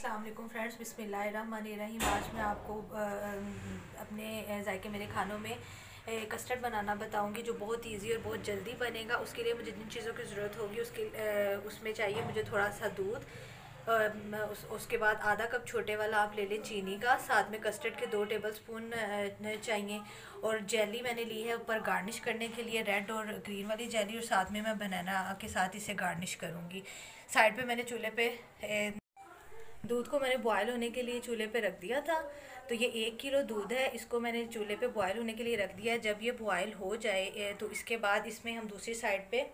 अस्सलाम वालेकुम फ्रेंड्स, बिस्मिल्लाहिर्रहमानिर्रहीम। आज मैं आपको अपने जायके मेरे खानों में कस्टर्ड बनाना बताऊंगी, जो बहुत इजी और बहुत जल्दी बनेगा। उसके लिए मुझे जिन चीज़ों की ज़रूरत होगी उसमें चाहिए मुझे थोड़ा सा दूध, उसके बाद आधा कप छोटे वाला आप ले लें चीनी का, साथ में कस्टर्ड के 2 टेबलस्पून चाहिए। और जेली मैंने ली है ऊपर गार्निश करने के लिए, रेड और ग्रीन वाली जेली, और साथ में मैं बनाना के साथ इसे गार्निश करूँगी। साइड पे मैंने चूल्हे पे दूध को मैंने बॉयल होने के लिए चूल्हे पे रख दिया था। तो ये 1 किलो दूध है, इसको मैंने चूल्हे पे बॉयल होने के लिए रख दिया है। जब ये बॉयल हो जाए तो इसके बाद इसमें हम दूसरी साइड पे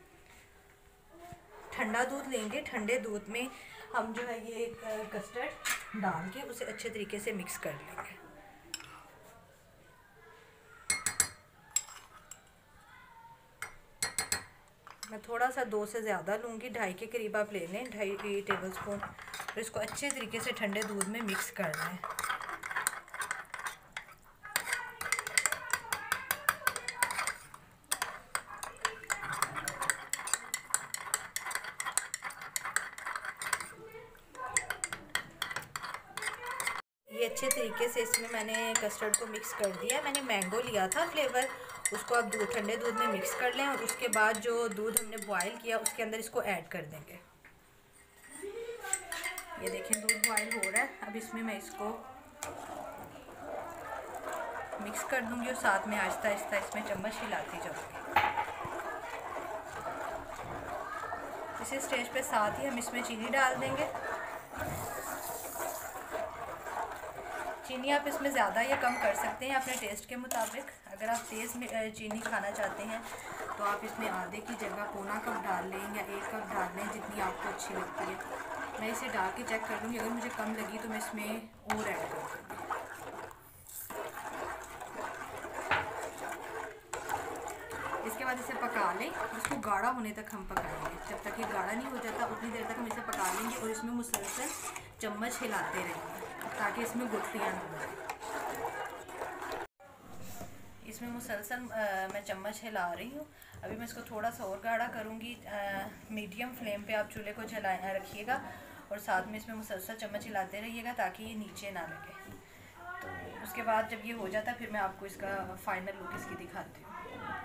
ठंडा दूध लेंगे। ठंडे दूध में हम जो है ये कस्टर्ड डाल के उसे अच्छे तरीके से मिक्स कर लेंगे। मैं थोड़ा सा 2 से ज़्यादा लूँगी, 2.5 के करीब आप ले लें, 2.5 टेबलस्पून। और इसको अच्छे तरीके से ठंडे दूध में मिक्स कर लें। ये अच्छे तरीके से इसमें मैंने कस्टर्ड को मिक्स कर दिया। मैंने मैंगो लिया था फ्लेवर, उसको आप ठंडे दूध में मिक्स कर लें। और उसके बाद जो दूध हमने बॉयल किया उसके अंदर इसको ऐड कर देंगे। ये देखें दूध बॉयल हो रहा है। अब इसमें मैं इसको मिक्स कर दूंगी और साथ में आहिस्ता आहिस्ता इसमें चम्मच हिलाती जाऊंगी। इसी स्टेज पे साथ ही हम इसमें चीनी डाल देंगे। चीनी आप इसमें ज़्यादा या कम कर सकते हैं अपने टेस्ट के मुताबिक। अगर आप तेज़ चीनी खाना चाहते हैं तो आप इसमें आधे की जगह पौना कप डाल लें या 1 कप डाल लें, जितनी आपको अच्छी लगती है। मैं इसे डाल के चेक कर लूँगी, अगर मुझे कम लगी तो मैं इसमें और ऐड कर दूँगी। इसके बाद इसे पका लें, इसको गाढ़ा होने तक हम पकाएंगे। जब तक ये गाढ़ा नहीं हो जाता उतनी देर तक हम इसे पका लेंगे और इसमें मुसलसल चम्मच हिलाते रहेंगे ताकि इसमें गुठलियाँ ना बने। इसमें मुसलसल मैं चम्मच हिला रही हूँ। अभी मैं इसको थोड़ा सा और गाढ़ा करूँगी। मीडियम फ्लेम पे आप चूल्हे को रखिएगा और साथ में इसमें मुसलसल चम्मच हिलाते रहिएगा ताकि ये नीचे ना लगे। तो उसके बाद जब ये हो जाता है फिर मैं आपको इसका फाइनल लुक इसकी दिखाती हूँ।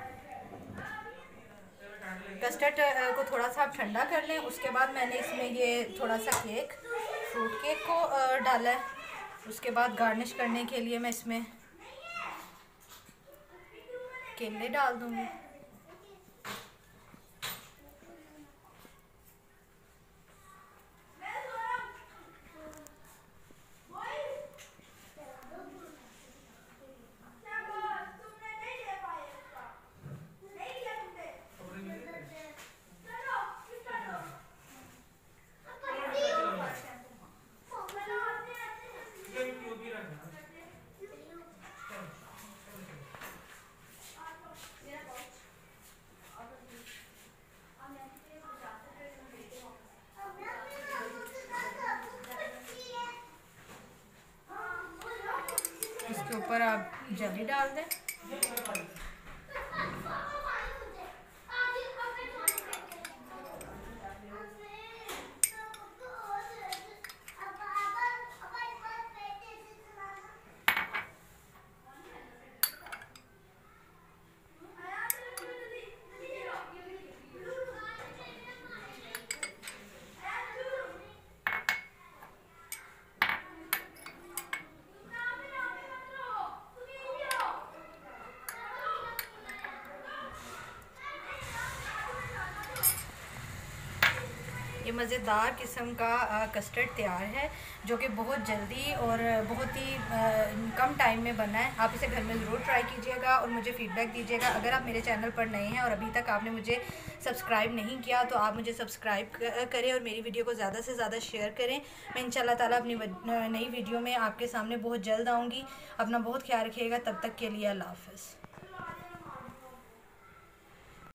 कस्टर्ड को थोड़ा सा आप ठंडा कर लें। उसके बाद मैंने इसमें ये थोड़ा सा फ्रूट केक को डाला है। उसके बाद गार्निश करने के लिए मैं इसमें केले डाल दूंगी। इसके ऊपर आप जेली डाल दें। ये मज़ेदार किस्म का कस्टर्ड तैयार है, जो कि बहुत जल्दी और बहुत ही कम टाइम में बना है। आप इसे घर में ज़रूर ट्राई कीजिएगा और मुझे फ़ीडबैक दीजिएगा। अगर आप मेरे चैनल पर नए हैं और अभी तक आपने मुझे सब्सक्राइब नहीं किया तो आप मुझे सब्सक्राइब करें और मेरी वीडियो को ज़्यादा से ज़्यादा शेयर करें। मैं इंशाल्लाह ताला अपनी नई वीडियो में आपके सामने बहुत जल्द आऊँगी। अपना बहुत ख्याल रखिएगा। तब तक के लिए अल्लाह हाफ़िज़।